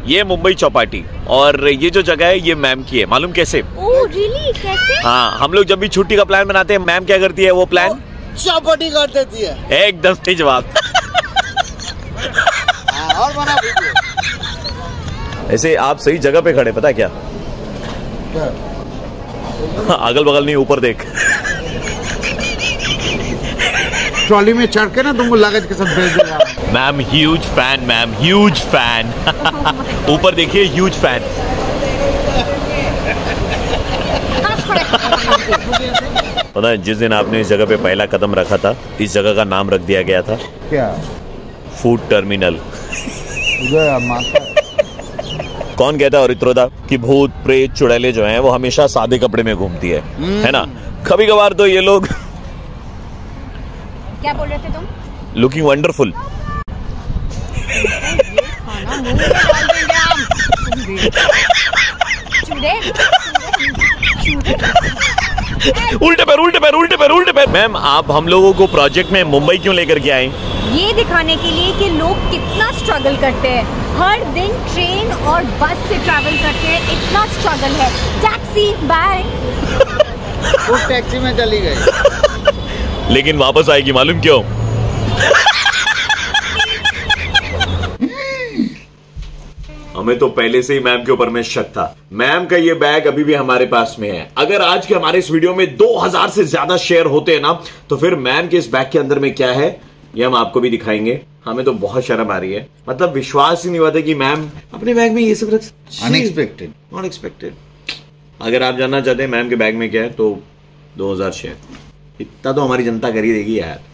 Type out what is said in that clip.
ये मुंबई चौपाटी और ये जो जगह है ये मैम की है। मालूम कैसे? Oh really? कैसे? हाँ, हम लोग जब भी छुट्टी का प्लान बनाते हैं मैम क्या करती है, वो प्लान चौपाटी कर देती है। एकदम सही जवाब। और बना ऐसे आप सही जगह पे खड़े, पता है क्या? अगल बगल नहीं, ऊपर देख। ट्रॉली में चढ़ के ना तुमको लगेज के साथ भेज देगा। Ma'am huge fan, ma'am huge fan. ऊपर देखिए, ह्यूज फैन। पता है जिस दिन आपने इस जगह पे पहला कदम रखा था, इस जगह का नाम रख दिया गया था क्या? Food terminal. माता कौन कहता है औरित्रोदा कि भूत प्रेत चुड़ैले जो हैं वो हमेशा सादे कपड़े में घूमती है ना? कभी कभार तो ये लोग क्या बोल रहे थे तुम? Looking wonderful. उल्टे पैर, उल्टे पैर, उल्टे पैर, उल्टे पैर। मैम आप हम लोगों को प्रोजेक्ट में मुंबई क्यों लेकर के आए? ये दिखाने के लिए कि लोग कितना स्ट्रगल करते हैं। हर दिन ट्रेन और बस से ट्रैवल करते हैं, इतना स्ट्रगल है। Taxi bye. वो टैक्सी में चली गई लेकिन वापस आएगी, मालूम क्यों? हमें तो पहले से ही मैम के ऊपर में शक था। मैम का ये बैग अभी भी हमारे पास में है। अगर आज के हमारे इस वीडियो में 2000 से ज्यादा शेयर होते हैं ना, तो फिर मैम के इस बैग के अंदर में क्या है ये हम आपको भी दिखाएंगे। हमें तो बहुत शर्म आ रही है, मतलब विश्वास ही नहीं होता कि मैम अपने बैग में ये सब रख। Unexpected, unexpected. अगर आप जानना चाहते हैं मैम के बैग में क्या है तो 2000 शेयर, इतना तो हमारी जनता कर ही देगी यार।